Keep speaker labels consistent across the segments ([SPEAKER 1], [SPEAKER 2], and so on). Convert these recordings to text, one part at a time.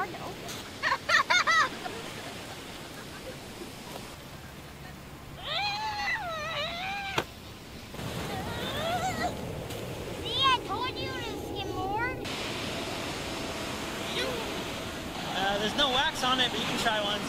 [SPEAKER 1] hard to open. See, I told you to skimboard.
[SPEAKER 2] There's no wax on it, but you can try once.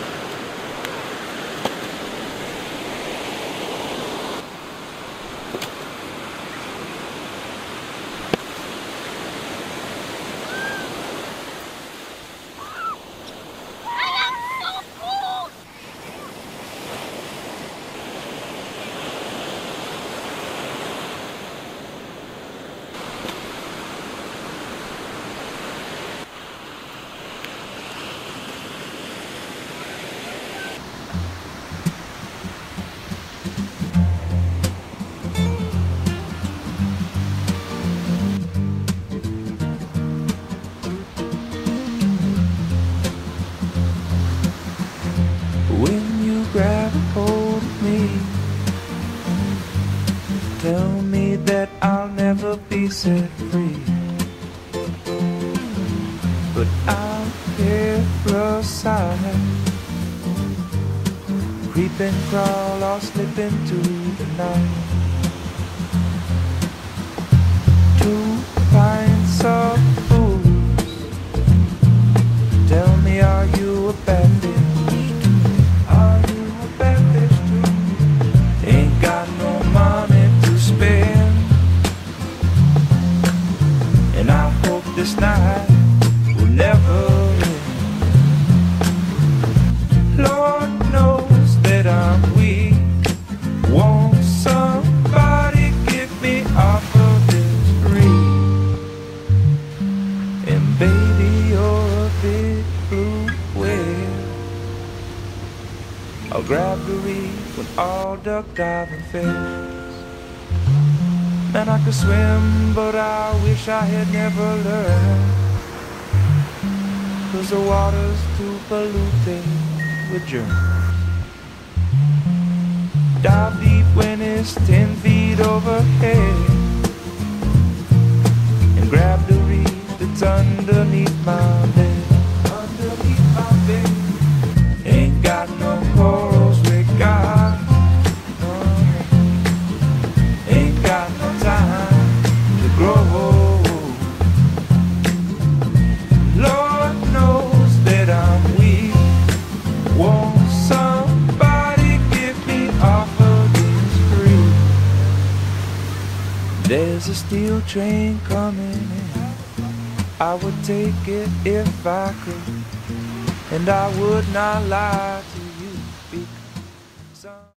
[SPEAKER 3] When you grab hold of me, tell me that I'll never be set free. But I'll hear a sigh, creep and crawl or slip into the night. 2 pints of booze, tell me, are you a bad bitch? Are you a bad bitch too? Ain't got no money to spend, and I hope this night will never end. Lord knows that I'm weak. Won't somebody get me off of this reef? And baby, you're a big blue whale. I'll grab the reef with all duck diving fins. Man, I could swim, but I wish I had never learned, 'cause the water's too polluted with germs. Dive deep when it's 10 feet overhead, and grab the reef that's underneath my bed. Underneath my bed. Ain't got no corals we got, no. Ain't got no time to grow. Lord knows that I'm weak. Won't somebody get me off of this reef? There's a steel train coming in, I would take it if I could, and I would not lie to you.